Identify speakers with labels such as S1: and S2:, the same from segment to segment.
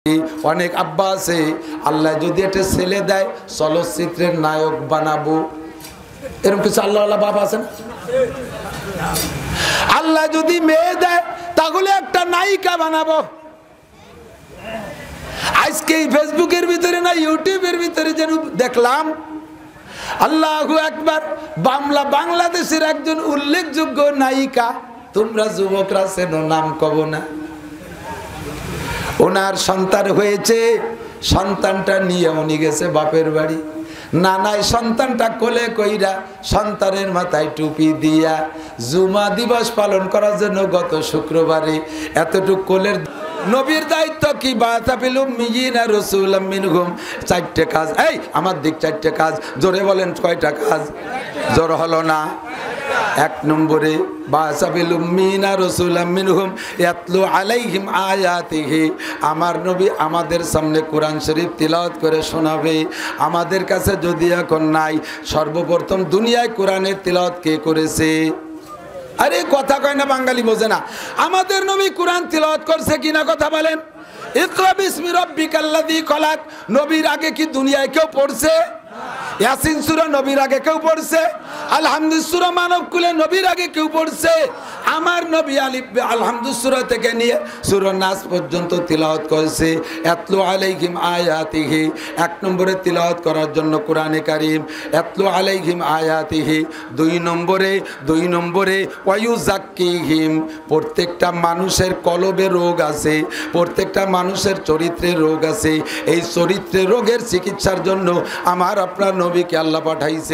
S1: অনেক আব্বা আছে আল্লাহ যদি একটা ছেলে দেয় চলচ্চিত্রের নায়ক বানাবো, এরকম কিছু আল্লাহওয়ালা বাবা আছেন। আল্লাহ যদি মেয়ে দেয় তাহলে একটা নায়িকা বানাবো। আজকে ফেসবুকের ভিতরে না ইউটিউবের ভিতরে যেন দেখলাম আল্লাহু আকবার, বাংলাদেশের একজন উল্লেখযোগ্য নায়িকা, তোমরা যুবকরা চেনো, নাম কব না, ওনার সন্তান হয়েছে, সন্তানটা নিয়ে উনি গেছে বাপের বাড়ি। নানায় সন্তানটা কোলে কইরা সন্তানের মাথায় টুপি দিয়া জুমা দিবস পালন করার জন্য গত শুক্রবারে এতটুক কোলের নবীর দায়িত্ব কি, চারটে কাজ। এই আমার দিক চারটে কাজ, জোরে বলেন কয়টা কাজ? জোর হলো না। এক নম্বরে আমার নবী আমাদের সামনে কোরআন শরীফ তিলাওয়াত করে শোনাবে। আমাদের কাছে যদি এখন নাই, সর্বপ্রথম দুনিয়ায় কোরআনের তিলাওয়াত কে করেছে? আরে কথা কয় না, বাঙালি বোঝে না। আমাদের নবী কোরআন তিলাওয়াত করছে কিনা কথা বলেন। ইকরা বিসমি রাব্বিকাল্লাযী খলাক নবীর আগে কি দুনিয়ায় কেউ পড়ছে? ইয়াসিন সূরা নবীর আগে কেউ পড়ছে? আলহামদুলিল্লাহ সূরা মানব কুলে নবীর আগে কেউ পড়ছে? আমার নবী আলিফ আলহামদুলিল্লাহ সূরা থেকে নিয়ে সূরা নাস পর্যন্ত তিলাওয়াত করেছে। ইয়াতলু আলাইহিম আয়াতিহি, এক নম্বরে তিলাওয়াত করার জন্য কোরআনে কারীম, ইয়াতলু আলাইহিম আয়াতিহি। দুই নম্বরে ওয়ায়ুযাক্কিহিম, প্রত্যেকটা মানুষের কলবে রোগ আছে, প্রত্যেকটা মানুষের চরিত্রে রোগ আছে। এই চরিত্রের রোগের চিকিৎসার জন্য আমার আপনার নবীকে আল্লাহ পাঠাইছে।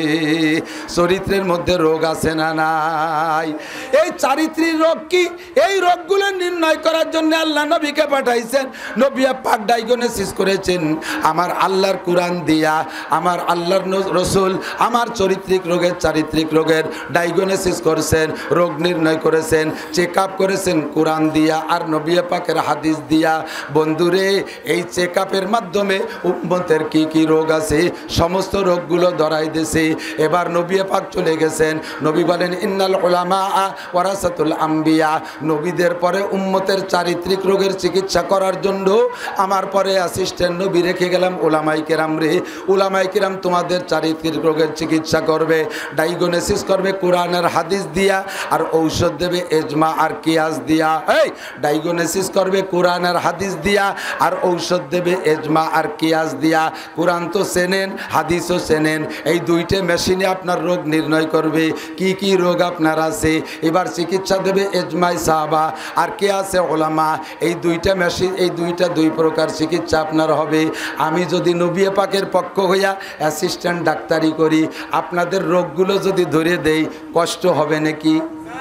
S1: চরিত্রের মধ্যে রোগ আছে না নাই? এই চারিত্রিক রোগ কি? এই রোগগুলো নির্ণয় করার জন্য আল্লাহ নবীকে পাঠাইছেন। নবী পাক ডায়াগনোসিস করেছেন আমার আল্লাহর কোরআন দিয়া। আমার আল্লাহর রসুল আমার চারিত্রিক রোগের ডায়াগনোসিস করেছেন, রোগ নির্ণয় করেছেন, চেক আপ করেছেন কোরআন দিয়া আর নবী পাকের হাদিস দিয়া। বন্ধুরে, এই চেক আপের মাধ্যমে উম্মতের কি কি রোগ আছে সমস্ত রোগগুলো ধরাই দিয়েছে। এবার নবী পাক চলে গেছেন। নবী বলেন ইন্নাল উলামা ওয়ারাসাতুল আম্বিয়া, নবীদের পরে উম্মতের চারিত্রিক রোগের চিকিৎসা করার জন্য আমার পরে অ্যাসিস্ট্যান্ট নবী রেখে গেলাম উলামায়ে কেরাম রে। উলামায়ে কেরাম তোমাদের চারিত্রিক রোগের চিকিৎসা করবে, ডায়াগনোসিস করবে কোরআন আর হাদিস দিয়া, আর ঔষধ দেবে ইজমা আর কিয়াস দিয়া। এই ডায়াগনোসিস করবে কোরআন আর হাদিস দিয়া, আর ঔষধ দেবে ইজমা আর কিয়াস দিয়া। কোরআন তো চেনেন, হাদিসও চেনেন, এই দুইটা মেশিনে আপনার রোগ নির্ণয় করবে কি কি রোগ আপনার আছে। এবার চিকিৎসা দেবে ইজমাই সাহাবা আর কিয়াসে উলামা। এই দুইটা মেশিন, এই দুই প্রকার চিকিৎসা আপনার হবে। আমি যদি নবী পাকের পক্ষ হইয়া অ্যাসিস্ট্যান্ট ডাক্তারি করি, আপনাদের রোগগুলো যদি ধরে দেই কষ্ট হবে নাকি?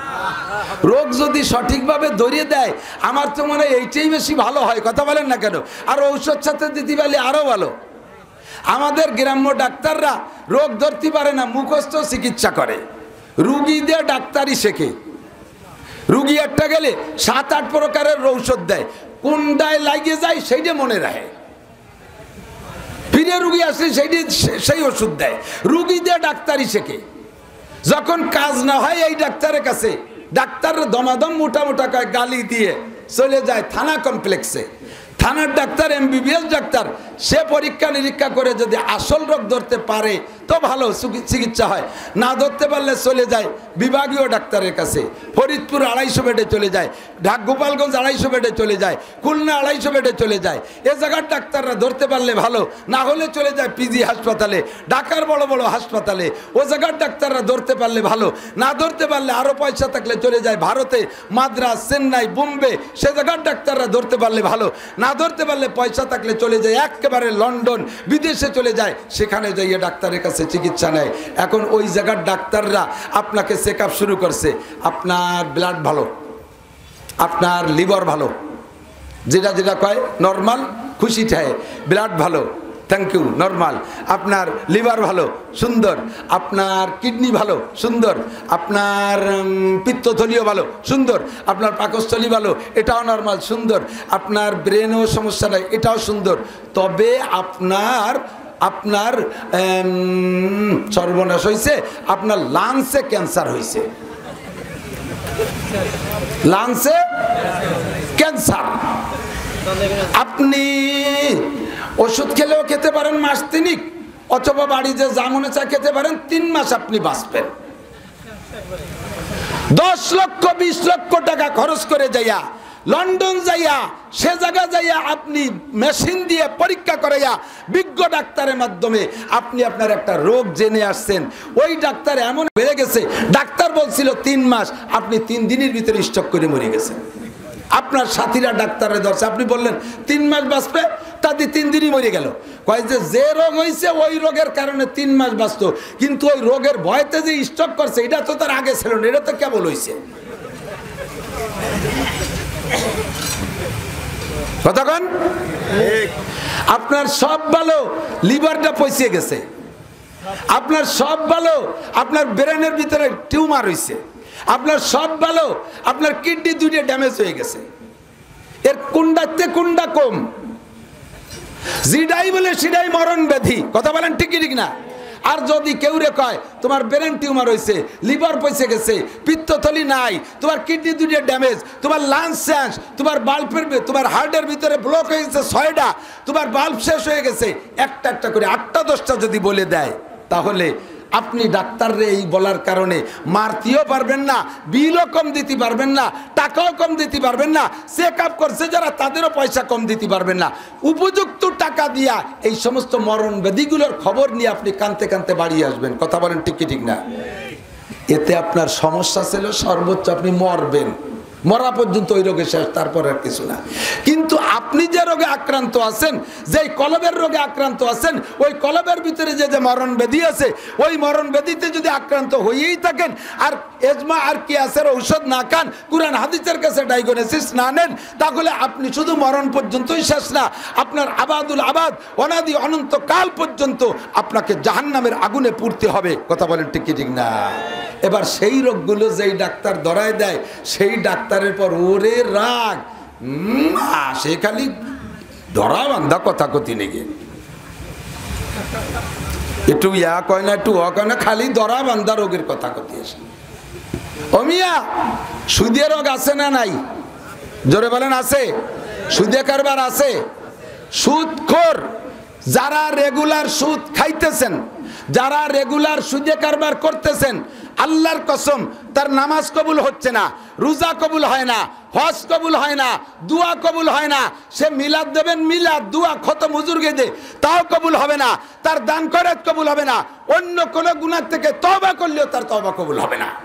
S1: রোগ যদি সঠিকভাবে ধরিয়ে দেয় আমার তো মনে হয় এইটাই বেশি ভালো হয়। কথা বলেন না কেন? আর ঔষধ সাথে দিতে পারলে আরও ভালো। আমাদের গ্রাম্য ডাক্তাররা রোগ ধরতে পারে না, মুখস্থ চিকিৎসা করে, রুগী দিয়ে ডাক্তারি শেখে। রুগী একটা গেলে 7-8 প্রকারের ঔষধ দেয়, কোনটায় লাগিয়ে যায় সেইটা মনে রাখে, ফিরে রুগী আসলে সেই ওষুধ দেয়। রুগী দিয়ে ডাক্তারি শেখে। যখন কাজ না হয় এই ডাক্তারের কাছে, ডাক্তার দমাদম মোটা গালি দিয়ে চলে যায় থানা কমপ্লেক্সে। থানার ডাক্তার এমবিবিএস ডাক্তার, সে পরীক্ষা নিরীক্ষা করে যদি আসল রোগ ধরতে পারে তো ভালো চিকিৎসা হয়, না ধরতে পারলে চলে যায় বিভাগীয় ডাক্তারের কাছে। ফরিদপুর 250 বেডে চলে যায়, গোপালগঞ্জ 250 বেডে চলে যায়, খুলনা 250 বেডে চলে যায়। এ জায়গার ডাক্তাররা ধরতে পারলে ভালো, না হলে চলে যায় পিজি হাসপাতালে, ঢাকার বড় বড় হাসপাতালে। ও জায়গার ডাক্তাররা ধরতে পারলে ভালো, না ধরতে পারলে আরও পয়সা থাকলে চলে যায় ভারতে, মাদ্রাস, চেন্নাই, বোম্বে। সে জায়গার ডাক্তাররা ধরতে পারলে ভালো, না ধরতে পারলে পয়সা থাকলে চলে যায় একেবারে লন্ডন, বিদেশে চলে যায়, সেখানে যাইয়ে ডাক্তারের কাছে চিকিৎসা নেয়। এখন ওই জায়গার ডাক্তাররা আপনাকে চেক আপ শুরু করছে, আপনার ব্লাড ভালো, আপনার লিভার ভালো, যেটা কয় নর্মাল, খুশি ঠায়, ব্লাড ভালো, থ্যাংক ইউ, নর্মাল, আপনার লিভার ভালো, সুন্দর, আপনার কিডনি ভালো, সুন্দর, আপনার পিত্তথলিও ভালো, সুন্দর, আপনার পাকস্থলী ভালো, এটাও নর্মাল, সুন্দর, আপনার ব্রেনেও সমস্যা নাই, এটাও সুন্দর। তবে আপনার সর্বনাশ হয়েছে, আপনার লাংসে ক্যান্সার হয়েছে, লাংসে ক্যান্সার। আপনি ওষুধ খেলেও খেতে পারেন মাস তিনিক, অথবা বাড়ি যে যা মনে চায় খেতে পারেন, 3 মাস আপনি বাঁচবেন। 10 লক্ষ 20 লক্ষ টাকা খরচ করে যাইয়া লন্ডন যাইয়া সে জায়গা যাইয়া আপনি মেশিন দিয়ে পরীক্ষা করাইয়া বিজ্ঞ ডাক্তারের মাধ্যমে আপনি আপনার একটা রোগ জেনে আসছেন। ওই ডাক্তার এমন বেড়ে গেছে, ডাক্তার বলছিল 3 মাস, আপনি 3 দিনের ভিতরে স্ট্রোক করে মরে গেছেন। আপনার সাথীরা ডাক্তারের ধরছে, আপনি বললেন 3 মাস বাঁচবে, তাদের 3 দিনই মরে গেল। কয় যে রোগ হয়েছে ওই রোগের কারণে 3 মাস বাঁচত, কিন্তু ওই রোগের ভয়তে যে স্ট্রোক করছে এটা তো তার আগে ছিল না, এটা তো কেবল হয়েছে। কতক্ষণ আপনার সব ভালো, লিভারটা পচে গেছে, আপনার সব ভালো, আপনার ব্রেনের ভিতরে টিউমার হয়েছে, আপনার সব ভালো, আপনার কিডনি 2টা ড্যামেজ হয়ে গেছে। এর কোনটাতে কোনটা কম? জিডাই বলে সিডাই মরণ ব্যাধি। কথা বলেন ঠিক ঠিক না? আর যদি কেউ রে কয় তোমার ব্রেন টিউমার হয়েছে, লিভার পচে গেছে, পিত্তথলি নাই, তোমার কিডনি 2টা ড্যামেজ, তোমার লাংস শেষ, তোমার বাল্বের, তোমার হার্টের ভিতরে ব্লক হয়ে গেছে 6টা, তোমার বাল্ব শেষ হয়ে গেছে, একটা একটা করে 8টা 10টা যদি বলে দেয়, তাহলে আপনি ডাক্তাররে এই বলার কারণে মারতেও পারবেন না, বিলও কম দিতে পারবেন না, টাকাও কম দিতে পারবেন না, চেক আপ করছে যারা তাদেরও পয়সা কম দিতে পারবেন না। উপযুক্ত টাকা দিয়া এই সমস্ত মরণ ব্যাধিগুলোর খবর নিয়ে আপনি কানতে কানতে বাড়ি আসবেন। কথা বলেন ঠিক কি ঠিক না? এতে আপনার সমস্যা ছিল সর্বোচ্চ আপনি মরবেন, মরা পর্যন্ত ওই রোগে শেষ, তারপর আর কিছু না। কিন্তু আপনি যে রোগে আক্রান্ত আছেন, যে কলবের রোগে আক্রান্ত আছেন, ওই কলবের ভিতরে যে যে মরণ ব্যাধি আছে, ওই মরণ ব্যাধিতে যদি আক্রান্ত হয়েই থাকেন আর এজমা আর কিয়াসের ঔষধ না খান, কুরআন হাদিসের কাছে ডায়াগনোসিস না নেন, তাহলে আপনি শুধু মরণ পর্যন্তই শেষ না, আপনার আবাদুল আবাদ অনাদি অনন্ত কাল পর্যন্ত আপনাকে জাহান্নামের আগুনে পুড়তে হবে। কথা বলেন ঠিক কি ঠিক না? এবার সেই রোগগুলো যেই ডাক্তার ধরায় দেয়, সেই ডাক্তারের পর ওরে রাগ, সে খালি ধরা বান্ধা কথা কথি নেগে, একটু ইয়া কয় না, একটু কয় না, খালি ধরা বান্ধা রোগের কথা কথি আসে। ও মিয়া, সুদে রোগ আছে না নাই? জোরে বলেন আছে? সুদে কারবার আছে? সুদখোর যারা রেগুলার সুদ খাইতেছেন, যারা রেগুলার সুদে কারবার করতেছেন, আল্লাহর কসম তার নামাজ কবুল হচ্ছে না, রোজা কবুল হয় না, হজ কবুল হয় না, দোয়া কবুল হয় না। সে মিলাদ দেবেন, মিলাদ দোয়া খতম হুজুর গেদে, তাও কবুল হবে না, তার দান খয়রাত কবুল হবে না, অন্য কোন গুনাহ থেকে তওবা করলেও তার তওবা কবুল হবে না।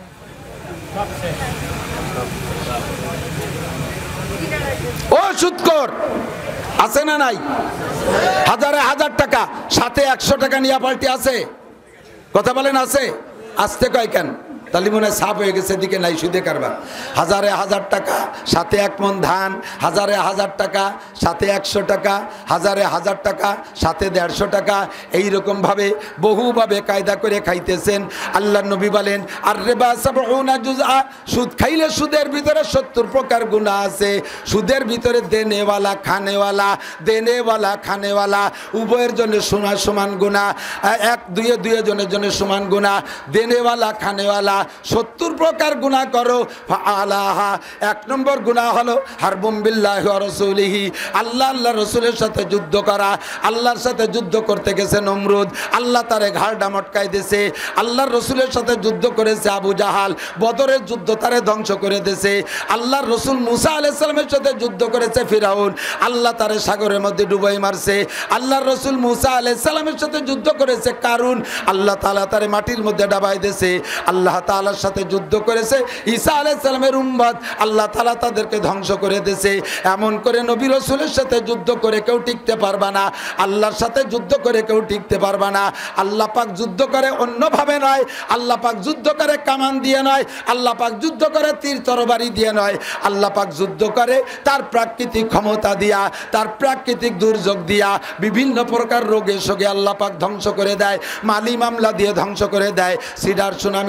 S1: ও সুদখোর আছে না নাই? হাজারে হাজার টাকা, সাথে 100 টাকা নিয়ে পাল্টি আছে। কথা বলেন আছে? আসতে কয় কেন? তাহলে মনে হয় সাপ হয়ে গেছে, এদিকে নাই সুদে কারবার। হাজারে হাজার টাকা, সাথে 1 মণ ধান, হাজারে হাজার টাকা, সাথে 100 টাকা, হাজারে হাজার টাকা, সাথে 150 টাকা, এইরকমভাবে বহুভাবে কায়দা করে খাইতেছেন। আল্লাহ নবী বলেন, আর রিবা 70 জুজআ, সুদ খাইলে সুদের ভিতরে 70 প্রকার গুনাহ আছে। সুদের ভিতরে দেনেওয়ালা খানেওয়ালা, দেনেওয়ালা খানেওয়ালা উভয়ের জন্য সমান গুনাহ, 1 2 জনের জন্য সমান গুনাহ। দেনেওয়ালা খানেওয়ালা 70 প্রকার গুনাহ করো। ফাআলাহা, 1 নম্বর গুনাহ হলো হারবুম বিল্লাহি ওয়া রাসূলিহি, আল্লাহ আল্লাহ রাসূলের সাথে যুদ্ধ করা। আল্লাহর সাথে যুদ্ধ করতে গেছে নমরুদ, আল্লাহ তারে ঘাড়টা মটকাই দিয়েছে। আল্লাহর রাসূলের সাথে যুদ্ধ করেছে আবু জাহাল, বদরের যুদ্ধ তারে ধ্বংস করে দিয়েছে। আল্লাহর রাসূল মুসা আলাইহিস সালামের সাথে যুদ্ধ করেছে ফিরাউন, আল্লাহ তারে সাগরের মধ্যে ডুবাই মারছে। আল্লাহর রাসূল মুসা আলাইহিস সালামের সাথে যুদ্ধ করেছে কারুন, আল্লাহ তাআলা তারে মাটির মধ্যে ডাবাই দিয়েছে। আল্লাহ তাআলার সাথে যুদ্ধ করেছে ঈসা আলাইহিস সালামের উম্মত, আল্লাহ তাআলা তাদেরকে ধ্বংস করে দিয়েছে। এমন করে নবী রাসূলের সাথে যুদ্ধ করে কেউ টিকতে পারবে না, আল্লাহর সাথে যুদ্ধ করে কেউ টিকতে পারবে না। আল্লাহ পাক যুদ্ধ করে অন্যভাবে নয়, আল্লাহ পাক যুদ্ধ করে কামান দিয়ে নয়, আল্লাহ পাক যুদ্ধ করে তীর তরবারি দিয়ে নয়, আল্লাহ পাক যুদ্ধ করে তার প্রাকৃতিক ক্ষমতা দিয়া, তার প্রাকৃতিক দুর্যোগ দিয়া, বিভিন্ন প্রকার রোগে শোকে আল্লাহ পাক ধ্বংস করে দেয়, মালি মামলা দিয়ে ধ্বংস করে দেয়। সিডার সুনামি, টর্নেডো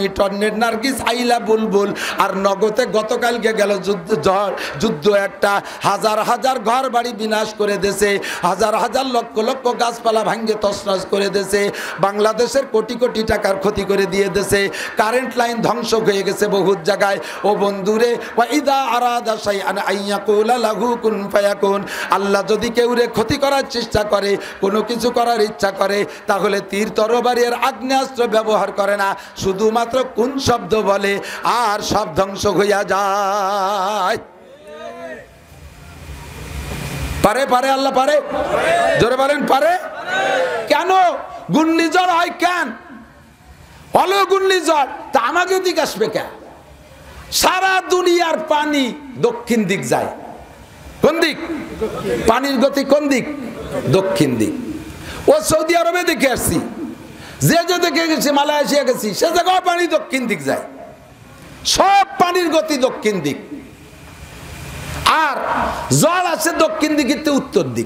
S1: ফুলের নার্গিস আইলা বুলবুল। আর নগদে গতকালকে গেল যুদ্ধ একটা, হাজার হাজার ঘর বাড়ি বিনাশ করে দিয়েছে, হাজার হাজার লক্ষ লক্ষ গাছপালা ভাঙ্গে তছনছ করে দিয়েছে, বাংলাদেশের কোটি কোটি টাকার ক্ষতি করে দিয়ে দিয়েছে, কারেন্ট লাইন ধ্বংস হয়ে গেছে বহুত জায়গায়। ও বন্ধুরে, ওয়াইদা আরাদা শাইআন আইয়াকুলা লাহু কুন ফায়াকুন, আল্লাহ যদি কেউরে ক্ষতি করার চেষ্টা করে, কোনো কিছু করার ইচ্ছা করে, তাহলে তীর তরবারি আর আগ্নেয়াস্ত্র ব্যবহার করে না, শুধুমাত্র কোন শব্দ বলে আর সব ধ্বংস হইয়া যায়। পারে পারে আল্লাহ পারে, জোরে বলেন পারে। কেন ঘূর্ণিঝড় হয়? কেন হলো ঘূর্ণিঝড়? তা আমাকে দিক আসবে কেন? সারা দুনিয়ার পানি দক্ষিণ দিক যায়। কোন দিক? পানির গতি কোন দিক? দক্ষিণ দিক। ও সৌদি আরবে দেখে আসছি, যে দেখে গেছি, মালয়েশিয়া গেছি, সে জায়গায় পানি দক্ষিণ দিক যায়, সব পানির গতি দক্ষিণ দিক। আর ঝড় আছে দক্ষিণ দিকে উত্তর দিক।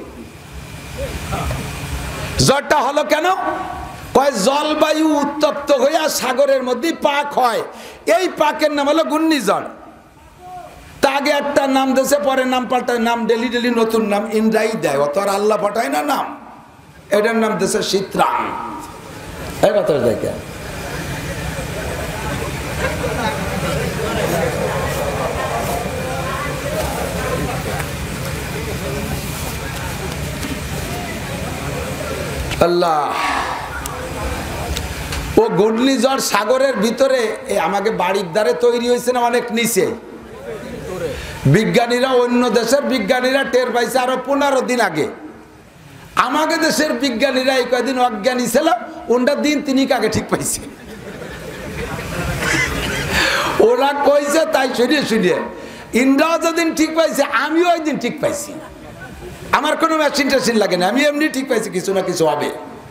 S1: ঝড়টা হলো কেন? কয় জলবায়ু উত্তপ্ত হইয়া সাগরের মধ্যে পাক হয়, এই পাকের নাম হলো ঘূর্ণিঝড়। তা আগে একটা নাম দিয়েছে, পরে নাম পাল্টায়, নাম ডেলি ডেলি নতুন নাম ইন্দ্রাই দেয়, অত আর আল্লাহ পাঠায় না নাম। এটার নাম দিয়েছে শীতরাম। এই কথা দেখে আল্লাহ। ও ঘূর্ণিঝড় সাগরের ভিতরে, আমাকে বাড়ির দ্বারে তৈরি হয়েছে না অনেক নিচে। বিজ্ঞানীরা, অন্য দেশের বিজ্ঞানীরা টের পাইছে আরো 15 দিন আগে। আমাকে দেশের বিজ্ঞানীরা এই কয়েকদিন অজ্ঞানী ছিল, ওনটা দিন 3 আগে ঠিক পাইছে। ওরা কইছে তাই শুনিয়ে শুনিয়ে ইন্দ্রাও যেদিন ঠিক পাইছে, আমিও ওই দিন ঠিক পাইছি। আমার কোনো মেশিন টেশিন লাগে না, আমি এমনি ঠিক পাইছি কিছু না কিছু হবে।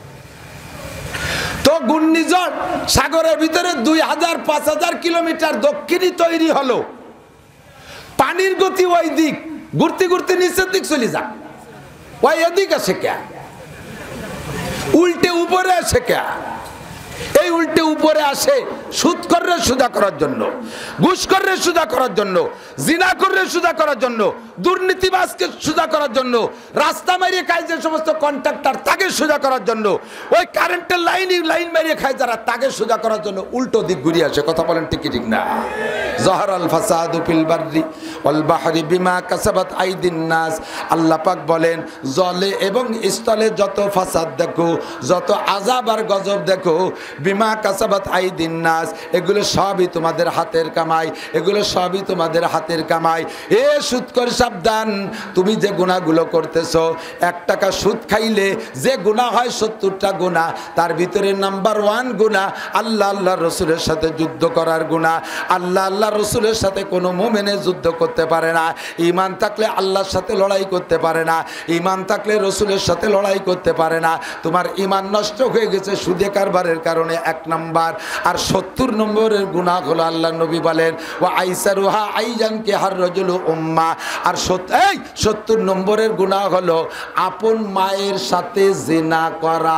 S1: তো ঘূর্ণিঝড় সাগরের ভিতরে 2000-5000 কিলোমিটার দক্ষিণে তৈরি হলো। পানির গতি ওই দিক, ঘুরতে ঘুরতে নিচের দিক চলে যাক। ওই এদিক আসে কে? উল্টে উপরে আসে কে? এই উল্টে উপরে আসে সুদ করে সুদা করার জন্য, ঘুষ করে সুদা করার জন্য, জিনা করে সুদা করার জন্য, দুর্নীতিবাজকে সুদা করার জন্য, রাস্তা মারিয়ে খায় যে সমস্ত কন্ট্রাক্টর তাকে সুদা করার জন্য, ওই কারেন্টের লাইন মারিয়ে খায় যারা তাকে সুদা করার জন্য উল্টো দিক ঘুরিয়ে আসে। কথা বলেন ঠিক ঠিক না? জহরাল ফাসাদু ফিল বাররি ওয়াল বাহরি বিমা কাসাবাত আইদিন নাস। আল্লাহ পাক বলেন, জলে এবং স্থলে যত ফাসাদ দেখো, যত আযাব আর গজব দেখো, বিমা কাসাবাত আইদিন নাস, এগুলো সবই তোমাদের হাতের কামাই, এগুলো সবই তোমাদের হাতের কামাই। এ সুদখোর সাবধান, তুমি যে গুনাহগুলো করতেছো, 1 টাকা সুদ খাইলে যে গুনাহ হয় 70টা গুনাহ। তার ভিতরে নাম্বার 1 গুনাহ আল্লাহ রসুলের সাথে যুদ্ধ করার গুনাহ। আল্লাহ রসুলের সাথে কোনো মুমিনে যুদ্ধ করতে পারে না। ঈমান থাকলে আল্লাহর সাথে লড়াই করতে পারে না, ঈমান থাকলে রসুলের সাথে লড়াই করতে পারে না। তোমার ঈমান নষ্ট হয়ে গেছে সুদে কারবারের কারণে 1 নাম্বার। আর 70 নম্বরের গুনাহ হলো, আল্লাহ নবী বলেন, ওয়া আইসারুহা আইজান কে হার রজুলু উম্মা। আর 70 নম্বরের গুনাহ হলো আপন মায়ের সাথে জিনা করা।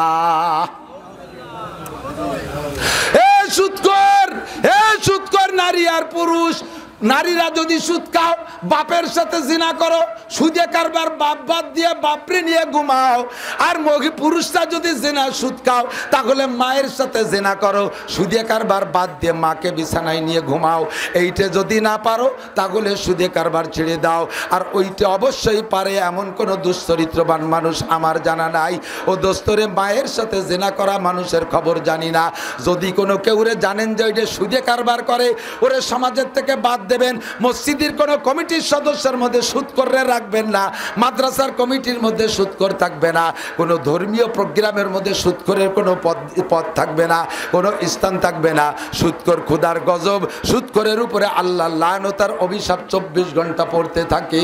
S1: সুদখোর নারী আর পুরুষ, নারীরা যদি সুদ খাও, বাপের সাথে জিনা করো, সুদে কারবার বাপ বাদ দিয়ে বাপরে নিয়ে ঘুমাও। আর পুরুষরা যদি জিনা সুদ খাও, তাহলে মায়ের সাথে জিনা করো, সুদে কারবার বাদ দিয়ে মাকে বিছানায় নিয়ে ঘুমাও। এইটা যদি না পারো, তাহলে সুদে কারবার ছেড়ে দাও। আর ওইটা অবশ্যই পারে এমন কোনো দুশ্চরিত্রবান মানুষ আমার জানা নাই। ও দোস্তরে, মায়ের সাথে জিনা করা মানুষের খবর জানি না। যদি কোনো কেউরে জানেন যে ওইটা সুদে কারবার করে, ওরে সমাজের থেকে বাদ দেবেন। মসজিদের কোনো কমিটির সদস্যের মধ্যে সুদখোররে রাখবেন না, মাদ্রাসার কমিটির মধ্যে সুদখোর থাকবে না, কোনো ধর্মীয় প্রোগ্রামের মধ্যে সুদখোরের কোনো পদ থাকবে না, কোনো স্থান থাকবে না। সুদখোর খোদার গজব, সুদখোরের উপরে আল্লাহ লানত আর অভিশাপ 24 ঘন্টা পড়তে থাকে।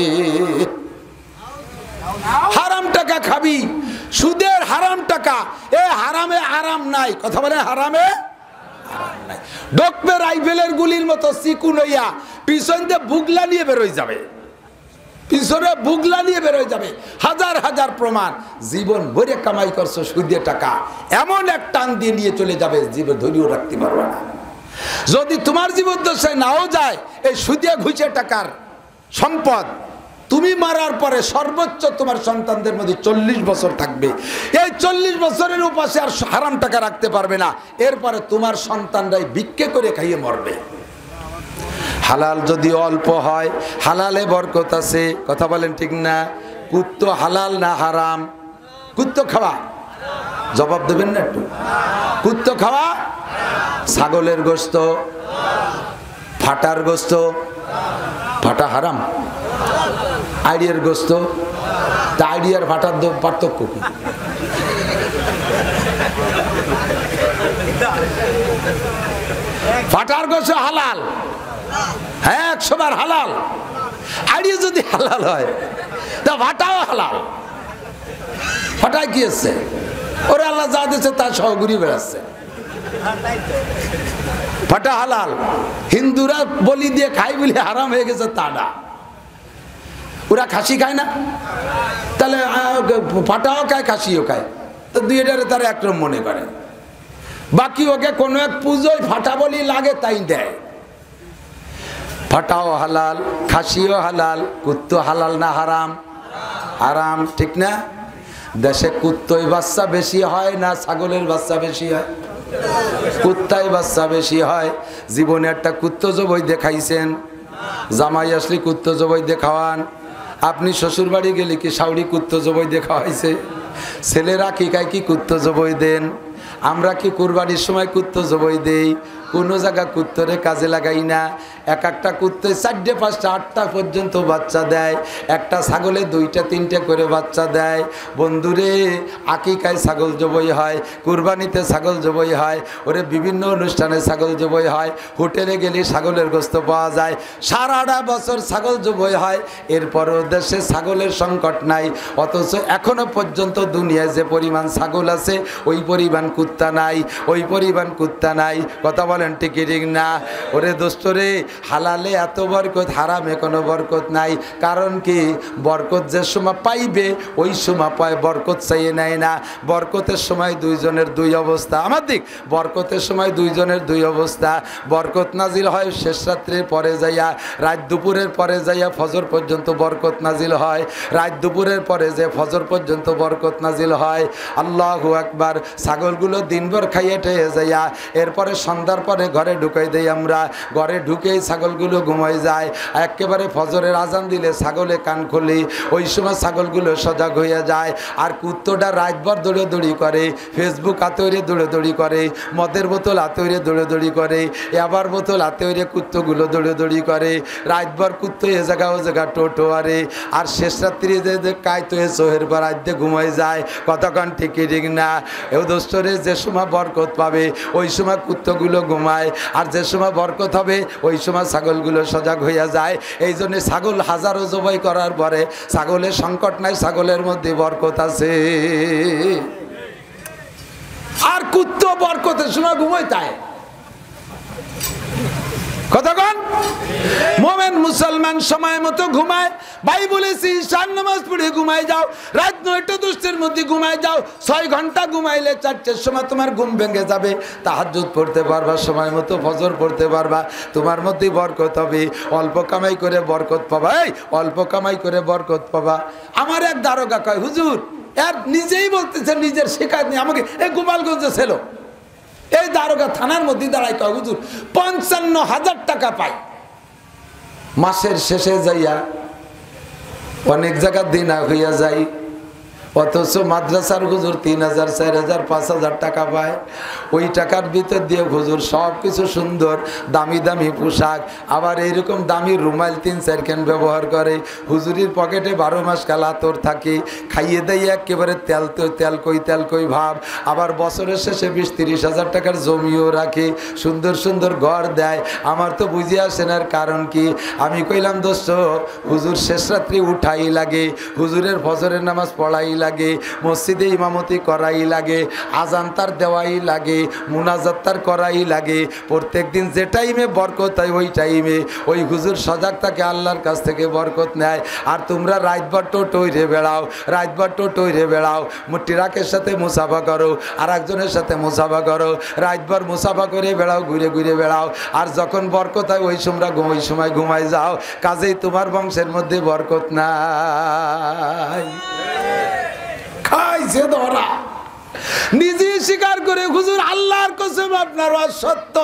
S1: হারাম টাকা খাবি, সুদের হারাম টাকা, এ হারামে আরাম নাই। কথা বলে হারামে ডকবে রাইফেলের গুলির মতো চিকুন হইয়া পিছন দিয়ে বুগলা নিয়ে বেরোয় যাবে, পিছনে বুগলা নিয়ে বেরোয় যাবে। হাজার হাজার প্রমাণ, জীবন ভরে কামাই করছো সুদের টাকা, এমন এক টান দিয়ে নিয়ে চলে যাবে জীবন ধরিও রাখতে পারবে না। যদি তোমার জীবদ্দশায় নাও যায় এই সুদিয়া ঘুষে টাকার সম্পদ, তুমি মারার পরে সর্বোচ্চ তোমার সন্তানদের মধ্যে 40 বছর থাকবে। এই 40 বছরের উপাসে আর হারাম টাকা রাখতে পারবে না। এরপরে তোমার সন্তানরাই ভিক্ষে করে খাইয়ে মরবে। হালাল যদি অল্প হয়, হালালে বরকত আছে। কথা বলেন ঠিক না? কুত্তো হালাল না হারাম? কুত্তো খাওয়া, জবাব দেবেন না একটু? কুত্তো খাওয়া, ছাগলের গোস্ত, ফাটার গোস্ত, ফাটা হারাম, আইডিয়ার গোস্ত, তা আইডিয়ার ফাটার পার্থক্য কি? ফাটার গোস্ত হালাল, হ্যাঁ 100 বার হালাল। আইডিয়া যদি হালাল হয় তা ফাটাও হালাল। ফাটায় কি আছে? ওরা আল্লাহ যা দিচ্ছে তা সহ ঘুরে বেড়াচ্ছে। ফাটা হালাল, হিন্দুরা বলি দিয়ে খাই বলে হারাম হয়ে গেছে তা না। ওরা খাসি খায় না, তাহলে ফাটাও খায় খাসিও খায়, তো দুইটারে তারা একরকম মনে করে। বাকি ওকে কোনো এক পুজোয় ফাটা বলি লাগে তাই দেয়। ফাটাও হালাল, খাসিও হালাল, কুত্তো হালাল না হারাম? হারাম, ঠিক না? দেশে কুত্তই বাচ্চা বেশি হয় না ছাগলের বাচ্চা বেশি হয়? কুত্তাই বাচ্চা বেশি হয়। জীবনে একটা কুত্তো জবই দেখাইছেন? জামাই আসলে কুত্তো জবই দেখাওয়ান? আপনি শ্বশুর বাড়ি গেলে কি শাউরি কুত্তো জবই দেখা হয়েছে? ছেলেরা কি খায় কি কুত্তো জবই দেন? আমরা কি কুরবানির সময় কুত্তো জবই দেই? কোনো জায়গা কুত্তরে কাজে লাগাই না। এক একটা কুত্তে 4টে 5টা 8টা পর্যন্ত বাচ্চা দেয়। একটা ছাগলে 2টা 3টে করে বাচ্চা দেয়। বন্ধুরে, আকিকায় ছাগল জবই হয়, কুরবানিতে ছাগল জবই হয়, ওরে বিভিন্ন অনুষ্ঠানে ছাগল জবই হয়, হোটেলে গেলে ছাগলের গোস্ত পাওয়া যায়। সারাটা বছর ছাগল জবই হয়। এরপরও দেশে ছাগলের সংকট নাই, অথচ এখনো পর্যন্ত দুনিয়ায় যে পরিমাণ ছাগল আছে ওই পরিমাণ কুত্তা নাই, ওই পরিমাণ কুত্তা নাই। কথা বলেন ঠিক ঠিক না? ওরে দোস্ত রে, হালালে এত বরকত, হারামে কোনো বরকত নাই। কারণ কি? বরকত যে সময় পাইবে ওই সময় পায়, বরকত চাইয়ে নেয় না। বরকতের সময় দুইজনের দুই অবস্থা। আমার দিক, বরকতের সময় দুইজনের দুই অবস্থা। বরকত নাজিল হয় শেষ রাত্রের পরে যাইয়া, রাত দুপুরের পরে যাইয়া ফজর পর্যন্ত বরকত নাজিল হয়। রাত দুপুরের পরে যে ফজর পর্যন্ত বরকত নাজিল হয়। আল্লাহু আকবার। ছাগলগুলো দিনভর খাইয়ে ঠেয়ে যাইয়া এরপরে সন্ধ্যার পরে ঘরে ঢুকাই দেই আমরা। ঘরে ঢুকেই ছাগলগুলো ঘুমাই যায়। একেবারে ফজরের আজান দিলে ছাগলে কান খুলি, ওই সময় ছাগলগুলো সজাগ হয়ে যায়। আর কুত্তটা রাতভর দৌড়াদৌড়ি করে, ফেসবুক আতরে দৌড়াদৌড়ি করে, মদের বোতল আতরে দৌড়াদৌড়ি করে, এবার বোতল আতরে কুত্তগুলো দৌড়াদৌড়ি করে। রাতভর কুত্ত এ জায়গা ও জায়গা টোটো আরে। আর শেষ রাত্রি যে কায়তো এ সোহের পর রাত দিয়ে ঘুমাই যায়। কতক্ষণ ঠিকই ঠিক না? এ দোস্তরে যে সময় বরকত পাবে ওই সময় কুত্তগুলো ঘুমায়, আর যে সময় বরকত হবে ওই সময় ছাগলগুলো সজাগ হইয়া যায়। এই জন্য ছাগল হাজারো জবাই করার পরে ছাগলের সংকট নাই, ছাগলের মধ্যে বরকত আছে। আর কুত্তো বরকতের সময় ঘুমায় তাই কতক্ষণ? মোমেন মুসলমান সময় মতো ঘুমায়। ভাই বলেছি ঈশান নামাজ পড়ে ঘুমায় যাও, রাত 9টা 10টার মধ্যে ঘুমায় যাও। 6 ঘন্টা ঘুমাইলে 4টের সময় তোমার ঘুম ভেঙে যাবে, তাহাজ্জুদ পড়তে পারবা, সময় মতো ফজর পড়তে পারবা, তোমার মধ্যে বরকত হবে। অল্প কামাই করে বরকত পাবা, এই অল্প কামাই করে বরকত পাবা। আমার এক দারোগা কয়, হুজুর আর নিজেই বলতেছে, নিজের শেখায় নেই আমাকে। এই গোপালগঞ্জে ছিল, এই দারোগা থানার মধ্যে দাঁড়ায় কয়, হুজুর 55,000 টাকা পাই। মাসের শেষে যাইয়া অনেক জায়গা দিন হইয়া যায়, অথচ মাদ্রাসার হুজুর 3,000 4,000 5,000 টাকা পায়। ওই টাকার ভিতর দিয়ে হুজুর সব কিছু সুন্দর দামি দামি পোশাক, আবার এইরকম দামি রুমাল 3-4 খান ব্যবহার করে। হুজুরির পকেটে 12 মাস কাল আতর থাকে, খাইয়ে দেয় একেবারে তেল কই ভাব। আবার বছরের শেষে 20-30 হাজার টাকার জমিও রাখে, সুন্দর সুন্দর ঘর দেয়। আমার তো বুঝে আসে না কারণ কি? আমি কইলাম, দোস্ত হুজুর শেষ রাত্রি উঠাই লাগে, হুজুরের ফজরের নামাজ পড়াই লাগে, মসজিদে ইমামতি করাই লাগে, আজান তার দেওয়াই লাগে, মুনাজাত তার করাই লাগে। প্রত্যেক দিন যে টাইমে বরকত হয় ওই টাইমে ওই হুজুর সজাগ থাকে, আল্লাহর কাছ থেকে বরকত নেয়। আর তোমরা রাতভর টোটইরে বেড়াও, রাতভর টোটইরে বেড়াও, ট্রাকের সাথে মুসাফা করো, আর একজনের সাথে মুসাফা করো, রাতভর মুসাফা করে বেড়াও, ঘুরে ঘুরে বেড়াও। আর যখন বরকত হয় ওই সময় ঘুমাই যাও, কাজেই তোমার বংশের মধ্যে বরকত নাই। খাইছে ধরা, নিজে স্বীকার করে হুজুর আল্লাহর কসম আপনার অসত্য।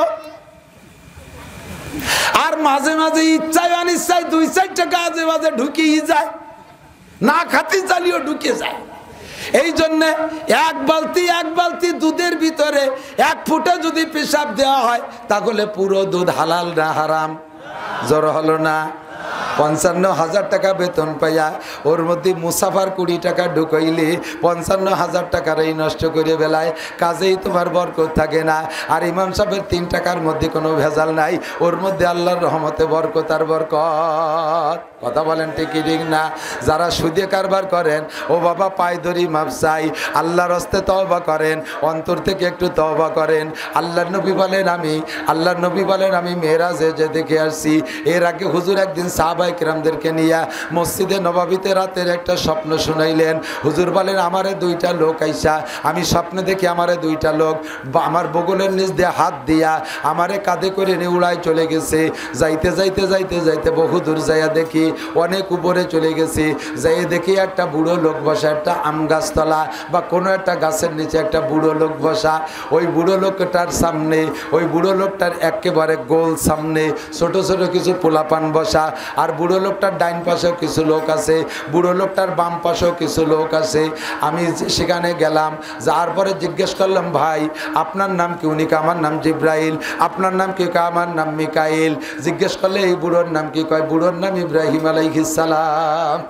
S1: আর মাঝে মাঝে ইচ্ছায় অনিচ্ছায় 2-4 টাকা আজে বাজে ঢুকিয়ে যায়, না খাতে চালিয়েও ঢুকে যায়। এই জন্য এক বালতি দুধের ভিতরে 1 ফুটা যদি পেশাব দেওয়া হয় তাহলে পুরো দুধ হালাল না হারাম? জোর হলো না? 55,000 টাকা বেতন পাইয়া ওর মধ্যে মুসাফার 20 টাকা ঢুকাইলে 55,000 টাকারই নষ্ট করে বেলায়, কাজেই তোমার বরকত থাকে না। আর ইমাম সাহেবের 3 টাকার মধ্যে কোনো ভেজাল নাই, ওর মধ্যে আল্লাহর রহমতে বরকত আর বরকত। কথা বলেন ঠিক না? যারা সুদে কারবার করেন ও বাবা পায় ধরি মাপ চাই, আল্লাহর হস্তে তওবা করেন, অন্তর থেকে একটু তওবা করেন। আল্লাহর নবী বলেন আমি মেরাজে যে দেখে আসছি। এর আগে হুজুর একদিন সাহাবায়ে কেরামদেরকে নিয়ে মসজিদে নববীতে রাতের একটা স্বপ্ন শুনাইলেন। হুজুর বলেন আমারে 2টা লোক আইসা, আমি স্বপ্নে দেখি আমারে 2টা লোক আমার বগলের নিচ দিয়ে হাত দিয়া আমারে কাঁধে করে নিয়ে উড়ায় চলে গেছে। যাইতে যাইতে যাইতে যাইতে বহু দূর যাইয়া দেখি অনেক উপরে চলে গেছে, যাই দেখি একটা বুড়ো লোক বসা, একটা আম গাছতলা বা কোনো একটা গাছের নিচে একটা বুড়ো লোক বসা। ওই বুড়ো লোকটার সামনে, ওই বুড়ো লোকটার একেবারে গোল সামনে ছোট ছোট কিছু পোলাপান বসা। আর বুড়ো লোকটার ডাইন পাশেও কিছু লোক আছে, বুড়ো লোকটার বাম পাশেও কিছু লোক আছে। আমি সেখানে গেলাম, যাওয়ার পরে জিজ্ঞেস করলাম ভাই আপনার নাম কি? উনি আমার নাম জিব্রাইল। আপনার নাম কি? আমার নাম মিকাইল। জিজ্ঞেস করলে এই বুড়োর নাম কি? কয় বুড়োর নাম ইব্রাহিম আলাইহিস সালাম।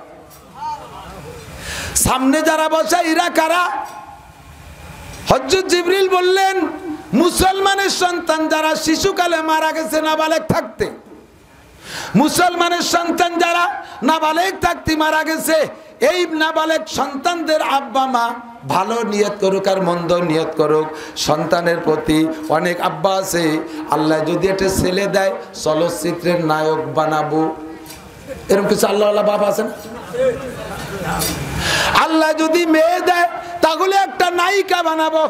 S1: সামনে যারা বসে এরা কারা? হযরত জিবরিল বললেন মুসলমানের সন্তান যারা শিশুকালে মারা গেছে নাবালেগ থাকতে, মুসলমানের সন্তান যারা নাবালেগ থাকতে মারা গেছে, এই নাবালেগ সন্তানদের আব্বা মা ভালো নিয়ত করুক আর মন্দ নিয়ত করুক, সন্তানের প্রতি অনেক আব্বা আছে আল্লাহ যদি একটা ছেলে দেয় চলচ্চিত্রের নায়ক বানাবো, এরকম কিছু আল্লাহ বাবা আছে না? আল্লাহ যদি মেয়ে দেয় তাহলে একটা নায়িকা বানাবো।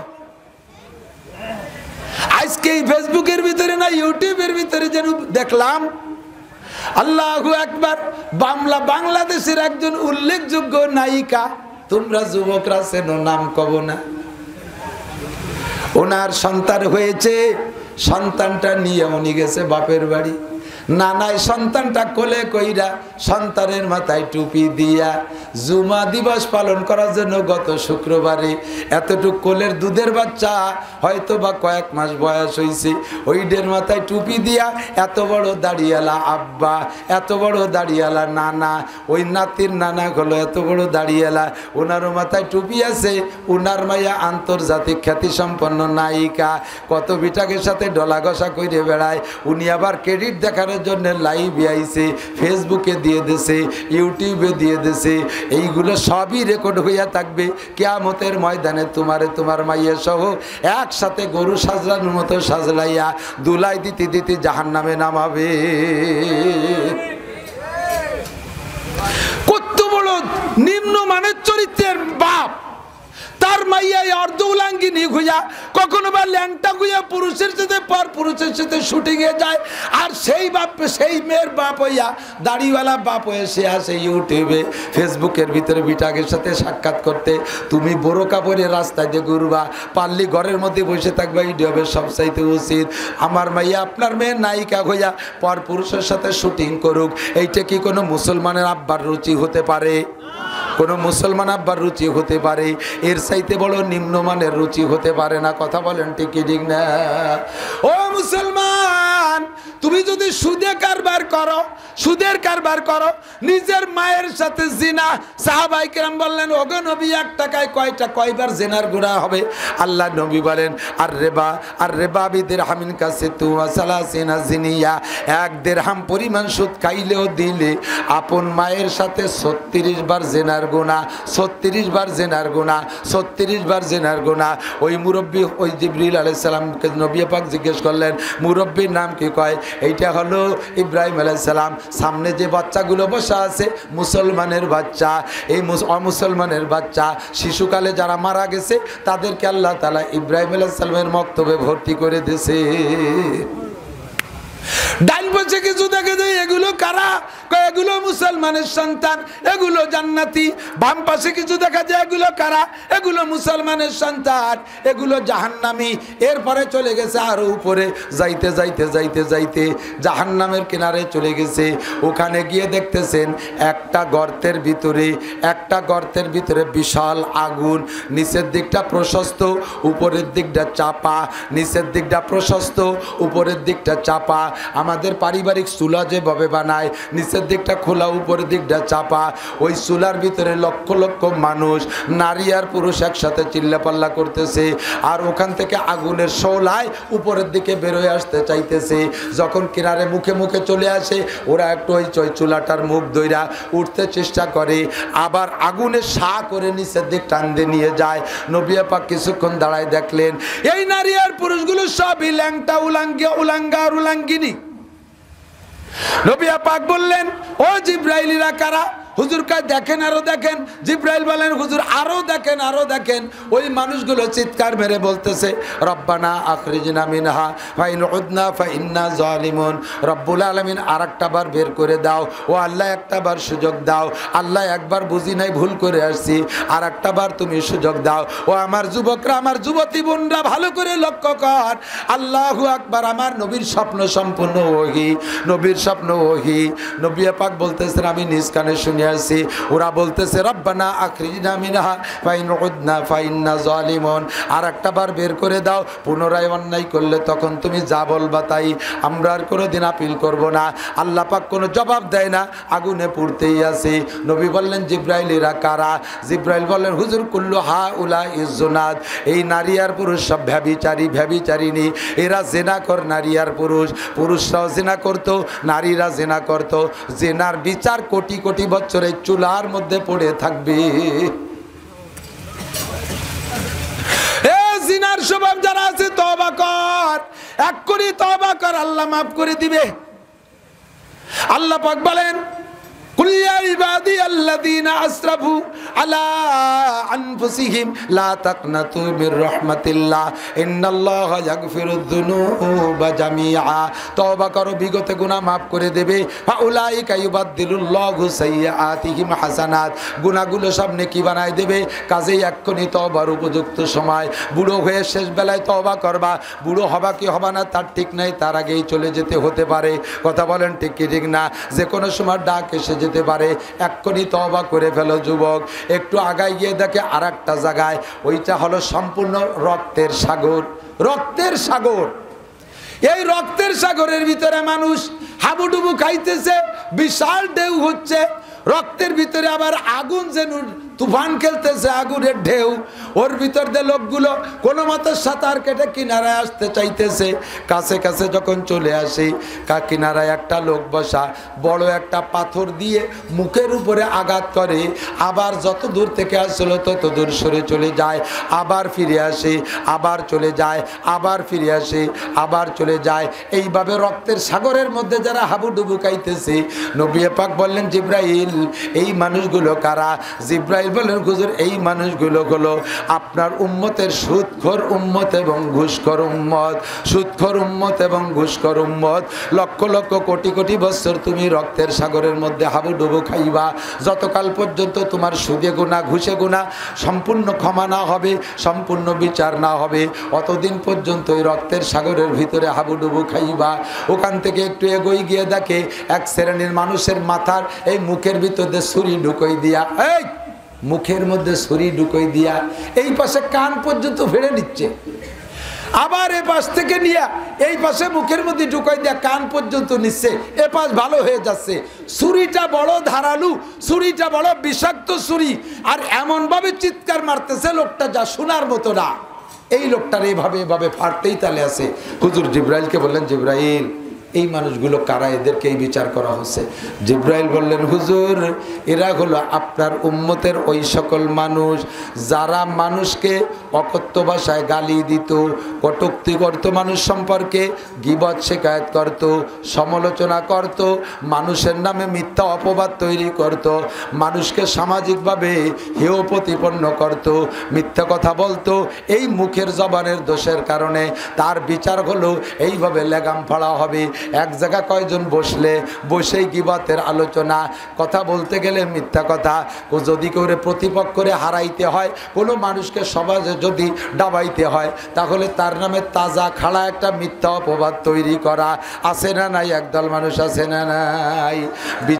S1: আজকে এই ফেসবুকের ভিতরে না ইউটিউবের ভিতরে যেন দেখলাম, আল্লাহু আকবার, বাংলাদেশের একজন উল্লেখযোগ্য নায়িকা, তোমরা যুবকরা চেনো, নাম কব না, ওনার সন্তান হয়েছে, সন্তানটা নিয়ে উনি গেছে বাপের বাড়ি। নানাই সন্তানটা কোলে কইরা সন্তানের মাথায় টুপি দিয়া জুমা দিবস পালন করার জন্য গত শুক্রবারে এতটুক কোলের দুধের বাচ্চা হয়তো বা কয়েক মাস বয়স হয়েছে, ওইদের মাথায় টুপি দিয়া এত বড় দাড়িয়ালা আব্বা, এত বড় দাড়িয়ালা নানা, ওই নাতির নানা হলো এত বড় দাড়িয়ালা, ওনারও মাথায় টুপি আছে। ওনার মাইয়া আন্তর্জাতিক খ্যাতিসম্পন্ন নায়িকা, কত বিটাকের সাথে ডলা ঘষা করে বেড়ায়। উনি আবার ক্রেডিট দেখানোর জন্য লাইভে আইছে, ফেসবুকে দিয়ে দিছে, ইউটিউবে দিয়ে দিছে। এইগুলো সবই রেকর্ড হইয়া থাকবে কিয়ামতের ময়দানে। তোমার মাইয়া সহ একসাথে গরু সাজলানোর মতো সাজলাইয়া দুলাই দিতে দিতে জাহান্নামে নামাবে। কত বড় নিম্নমানের চরিত্রের বাপ, তার মাইয়া অর্ধ উলাঙ্গিনী হইয়া কখনো বা ল্যাংটা হইয়া পুরুষের সাথে পর পুরুষের সাথে শুটিংয়ে যায়। আর সেই বাপ, সেই মেয়ের বাপ হইয়া দাড়িওয়ালা বাপ হয়ে সে আসে ইউটিউবে ফেসবুকের ভিতরে বিটাকের সাথে সাক্ষাৎ করতে। তুমি বড় কাপড়ে রাস্তায় দিয়ে ঘুরবা, পারলি ঘরের মধ্যে বসে থাকবা, এই হবে সবচাইতে উচিত। আমার মাইয়া আপনার মেয়ের নায়িকা হইয়া পর পুরুষের সাথে শুটিং করুক, এইটা কি কোনো মুসলমানের আব্বার রুচি হতে পারে? কোনো মুসলমান আব্বার রুচি হতে পারে? এর চাইতে বড় নিম্নমানের রুচি হতে পারে না। কথা বলেন ঠিক না? ও মুসলমান, তুমি যদি সুদে জুয়া কারবার করো, সুদের কারবার করো, নিজের মায়ের সাথে জিনা। সাহাবায়ে কেরাম বললেন, ওগো নবী, 1 টাকায় কয়বার জিনার গুনাহ হবে? আল্লাহ নবী বলেন, আর রেবা বিদিরহামিন কাসিতু ওয়া সালাসিনা জিনিয়া, 1 দিরহাম পরিমাণ সুদ খাইলেও দিলে আপন মায়ের সাথে 36 বার জিনার গুনাহ, 36 বার জিনার গুনাহ, 36 বার জিনার গুনাহ। ওই মুরব্বী, ওই জিবরিল আলাইহিস সালামকে নবী পাক জিজ্ঞেস করলেন, মুরব্বীর নাম কি? কয় এইটা হলো ইব্রাহিম আলাইহিস সালাম। সামনে যে বাচ্চাগুলো বসা আছে মুসলমানের বাচ্চা। এই অমুসলমানের বাচ্চা শিশুকালে যারা মারা গেছে তাদেরকে আল্লাহ তাআলা ইব্রাহিম আলাইহিস সালামের মক্তবে ভর্তি করে দিয়েছে। ডান পাশে কিছু দেখা যায়, এগুলো কারা? এগুলো মুসলমানের সন্তান, এগুলো জান্নাতি। বাম পাশে কিছু দেখা যায়, এগুলো কারা? এগুলো মুসলমানের সন্তান, এগুলো জাহান্নামী। এরপরে চলে গেছে আরো উপরে, যাইতে যাইতে যাইতে যাইতে জাহান্নামের কিনারে চলে গেছে। ওখানে গিয়ে দেখতেছেন একটা গর্তের ভিতরে বিশাল আগুন। নিচের দিকটা প্রশস্ত, উপরের দিকটা চাপা, নিচের দিকটা প্রশস্ত, উপরের দিকটা চাপা। আমাদের পারিবারিক চুলা যেভাবে বানায়, নিচের দিকটা খোলা, উপরের দিকটা চাপা। ওই চুলার ভিতরে লক্ষ লক্ষ মানুষ, নারী আর পুরুষ একসাথে চিল্লাপাল্লা করতেছে। আর ওখান থেকে আগুনের শোলায় উপরের দিকে বেরোয় আসতে চাইতেছে। যখন কিনারে মুখে মুখে চলে আসে, ওরা একটু ওই চুলাটার মুখ ধইরা উঠতে চেষ্টা করে, আবার আগুনে সা করে নিচের দিক টানতে নিয়ে যায়। নবী পাক কিছুক্ষণ দাঁড়ায় দেখলেন এই নারী আর পুরুষগুলো সবই ল্যাংটা, উলাঙ্গা আর উলাঙ্গিনী। নবী পাক বললেন, ও জিবরাইলিরা কারা? হুজুর কয় দেখেন, আরো দেখেন। জিবরাইল বলেন, হুজুর আরো দেখেন, আরো দেখেন। ওই মানুষগুলো চিৎকার মেরে বলতেছে, রব্বানা আখরিজনা মিনহা ফাইন উদনা ফাইন্না জালিমুন। রব্বুল আলামিন আরেকটা বার বের করে দাও। ও আল্লাহ, একটা বার সুযোগ দাও। আল্লাহ, একবার বুঝি নাই, ভুল করে আসছি, আর একটা বার তুমি সুযোগ দাও। ও আমার যুবকরা, আমার যুবতী বোনরা, ভালো করে লক্ষ্য কর। আল্লাহু আকবার। আমার নবীর স্বপ্ন সম্পূর্ণ ওহী, নবীর স্বপ্ন ওহী। নবী পাক বলতেছেন, আমি নিজ কানে শুনি আসি। ওরা বলতেছে, রব্বানা আখরিজনা মিনহা ফাইন উদনা ফাইন্না জালিমুন। আর একটা বার বের করে দাও। পুনরায় অন্যায় করলে তখন তুমি যা বলবা তাই, আমরা আর কোনোদিন আপিল করব না। আল্লাহ পাক কোনো জবাব দেয় না, আগুনে পুড়তেই আছে। নবী বললেন, জিবরাইলেরা কারা? জিবরাইল বললেন, হুজুর কুল্লু হা উলা ইজ্জুনাদ। এই নারী আর পুরুষ সব ব্যভিচারী, ব্যভিচারিণী। এরা জেনা কর নারী আর পুরুষ। পুরুষরাও জেনা করতো, নারীরা জেনা করতো। জেনার বিচার কোটি কোটি বছর চুলার মধ্যে পড়ে থাকবে। জিনার স্বভাব যারা আছে, তওবা কর, এক করে তওবা কর, আল্লাহ মাফ করে দিবে। আল্লাহ পাক বলেন, কুল ইয়া ইবাদি আল্লাযীনা আসরাফু আলা আনফুসিহিম লা তাকনাতু মির রাহমাতিল্লাহ ইন্নাল্লাহা ইয়াগফিরুয যুনুবা জামিআ। তওবা করো, বিগত গুনাহ মাফ করে দেবে। ফাউলাইকা ইউবাদদিলুল্লাহু সাইয়্যাতিহিম হাসানাত। গুনাহগুলো সব নেকি বানায় দেবে। কাজেই এক্ষুনি তওবার উপযুক্ত সময়। বুড়ো হয়ে শেষ বেলায় তওবা করবা। বুড়ো হবা কি হবা না তার ঠিক নাই, তার আগেই চলে যেতে হতে পারে। কথা বলেন ঠিক কি ঠিক না? যে কোনো সময় ডাক এসে যেতে পারে। এক্ষুনি তওবা করে ফেলো যুবক। একটু আগায় গিয়ে দেখে আর একটা জায়গায়, ওইটা হলো সম্পূর্ণ রক্তের সাগর। রক্তের সাগর। এই রক্তের সাগরের ভিতরে মানুষ হাবুডুবু খাইতেছে, বিশাল ঢেউ হচ্ছে। রক্তের ভিতরে আবার আগুন যেন তুফান খেলতেছে, আগুনের ঢেউ। ওর ভিতর দিয়ে লোকগুলো কোনো মতো সাঁতার কেটে কিনারায় আসতে চাইতেছে। কাছে কাছে যখন চলে আসে, কিনারায় একটা লোক বসা, বড় একটা পাথর দিয়ে মুখের উপরে আঘাত করে। আবার যত দূর থেকে আসলো তত দূর সরে চলে যায়, আবার ফিরে আসে, আবার চলে যায়, আবার ফিরে আসে, আবার চলে যায়। এইভাবে রক্তের সাগরের মধ্যে যারা হাবুডুবু খাইতেছে, নবী পাক বললেন, জিবরাইল এই মানুষগুলো কারা? জিবরাইল বলেন, হুজুর এই মানুষগুলো হলো আপনার উম্মতের সুদখোর উম্মত এবং ঘুষখোর উম্মত। সুদখোর উম্মত এবং ঘুষখোর উম্মত। লক্ষ লক্ষ কোটি কোটি বছর তুমি রক্তের সাগরের মধ্যে হাবুডুবু খাইবা। যতকাল পর্যন্ত তোমার সুদে গুনাহ, ঘুষে গুনাহ সম্পূর্ণ ক্ষমা না হবে, সম্পূর্ণ বিচার না হবে, অতদিন পর্যন্ত এই রক্তের সাগরের ভিতরে হাবুডুবু খাইবা। ওখান থেকে একটু এগোই গিয়ে দেখে এক শ্রেণীর মানুষের মাথার এই মুখের ভিতরে ছুরি ঢুকই দিয়া, এই মুখের মধ্যে ছুরি ঢুকই দিয়া এই পাশে কান পর্যন্ত ফেড়ে নিচ্ছে। আবার এ পাশ থেকে নিয়ে এই পাশে মুখের মধ্যে ঢুকাই দিয়া কান পর্যন্ত নিচ্ছে, এ পাশ ভালো হয়ে যাচ্ছে। ছুরিটা বড় ধারালু, ছুরিটা বড় বিষাক্ত ছুরি, আর এমনভাবে চিৎকার মারতেছে লোকটা যা শোনার মতো না। এই লোকটার এভাবে এভাবে ফাটতেই তালে আছে। হুজুর জিব্রাইলকে বললেন, জিব্রাইল এই মানুষগুলো কারা, এদেরকে এই বিচার করা হচ্ছে? জিব্রাইল বললেন, হুজুর এরা হলো আপনার উম্মতের ওই সকল মানুষ যারা মানুষকে অকথ্য ভাষায় গালি দিত, কটূক্তি করত, মানুষ সম্পর্কে গীবত শিকায়ত করত, সমালোচনা করত, মানুষের নামে মিথ্যা অপবাদ তৈরি করত, মানুষকে সামাজিকভাবে হেয় প্রতিপন্ন করত, মিথ্যা কথা বলতো। এই মুখের জবানের দোষের কারণে তার বিচার হলো এইভাবে লেগাম ফাড়া হবে। এক জায়গা কয়জন বসলে বসেই গীবতের আলোচনা, কথা বলতে গেলে মিথ্যা কথা, যদি করে প্রতিপক্ষরে হারাইতে হয়, কোনো মানুষকে সমাজে যদি ডাবাইতে হয়, তাহলে তার নামে তাজা খাড়া একটা মিথ্যা অপবাদ তৈরি করা। আছে না নাই? একদল মানুষ আছে না নাই?